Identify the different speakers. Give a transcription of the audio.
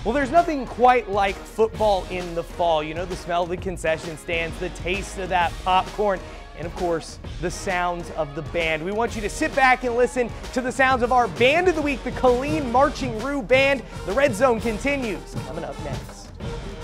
Speaker 1: Well, there's nothing quite like football in the fall. You know, the smell of the concession stands, the taste of that popcorn, and of course, the sounds of the band. We want you to sit back and listen to the sounds of our Band of the Week, the Killeen Marching Roo Band. The Red Zone continues coming up next.